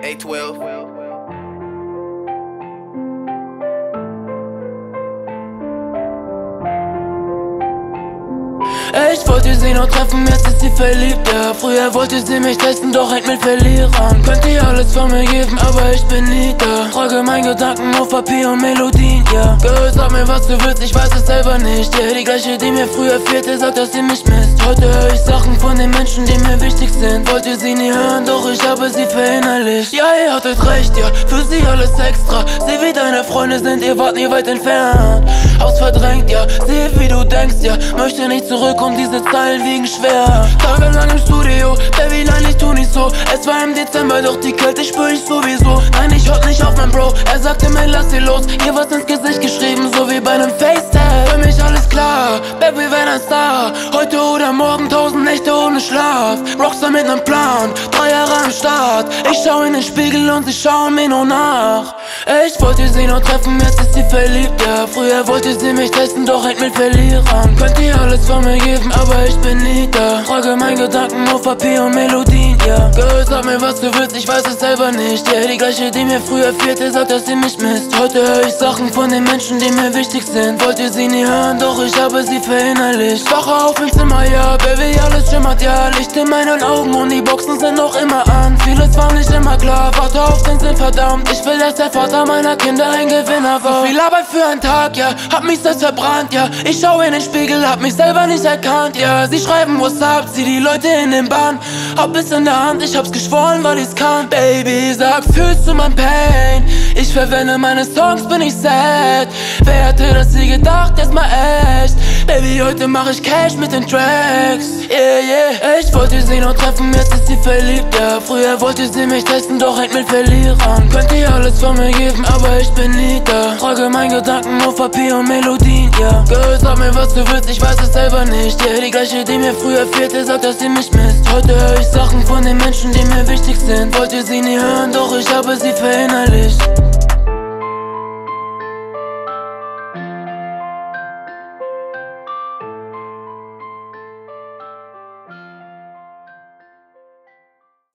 A12. Ich wollte sie noch treffen, jetzt ist sie verliebt, ja. Früher wollte sie mich testen, doch hängt mit Verlierern. Könnte ihr alles von mir geben, aber ich bin nie da. Trage meine Gedanken auf Papier und Melodien, ja. Girl, sag mir, was du willst, ich weiß es selber nicht. Ja, die gleiche, die mir früher fehlte, sagt, dass sie mich misst. Heute höre ich Sachen von den Menschen, die mir wichtig sind. Wollte sie nie hören, doch ich habe sie verinnerlicht. Ja, ihr hattet recht, ja, für sie alles extra. Seh, wie deine Freunde sind, ihr wart nie weit entfernt. Haus verdrängt, ja, seh, wie du denkst, ja. Möchte nicht zurück und diese Zeilen wiegen schwer. Tagelang im Studio, Baby, nein, ich tu nicht so. Es war im Dezember, doch die Kälte spür ich sowieso. Nein, ich hört nicht auf mein Bro, er sagte mir, lass sie los. Ihr was ins Gesicht geschrieben, so wie bei nem FaceTime. Für mich alles klar, Baby, wenn ein Star. Heute oder morgen 1000 Nächte ohne Schlaf. Rockstar mit nem Plan, 3 Jahre am Start. Ich schau in den Spiegel und sie schauen mir nur nach. Ich wollte sie noch treffen, jetzt ist sie verliebt, ja. Früher wollte sie mich testen, doch hängt mit Verlierern. Könnt ihr alles von mir geben, aber ich bin nie da. Trage meine Gedanken auf Papier und Melodien, ja. Girl, sag mir, was du willst, ich weiß es selber nicht. Ja, die gleiche, die mir früher fehlte, sagt, dass sie mich misst. Heute höre ich Sachen von den Menschen, die mir wichtig sind. Wollte sie nie hören, doch ich habe sie verinnerlicht. Wache auf im Zimmer, ja, Baby, alles schimmert, ja. Licht in meinen Augen und die Boxen sind noch immer an. Vieles war nicht immer klar, warte auf den Sinn, verdammt. Ich will, dass der Vater meiner Kinder ein Gewinner war. So viel Arbeit für einen Tag, ja, hab mich selbst verbrannt, ja. Ich schau in den Spiegel, hab mich selber nicht erkannt, ja. Sie schreiben WhatsApp, zieh die Leute in den Bann. Hab es in der Hand, ich hab's geschworen, weil ich's kann. Baby, sag, fühlst du mein Pain? Ich verwende meine Songs, bin ich sad. Wer hätte das je gedacht, jetzt mal echt. Baby, heute mach ich Cash mit den Tracks. Yeah, yeah. Ich wollte sie noch treffen, jetzt ist sie verliebt, ja. Früher wollte sie mich testen, doch hängt mit Verlierern. Könnt ihr alles von mir geben, aber ich bin nie da. Trage meine Gedanken auf Papier und Melodien, ja. Girl, sag mir, was du willst, ich weiß es selber nicht. Ja, die gleiche, die mir früher fehlte, sagt, dass sie mich misst. Heute höre ich Sachen von den Menschen, die mir wichtig sind. Wollte sie nie hören, doch ich habe sie verinnerlicht.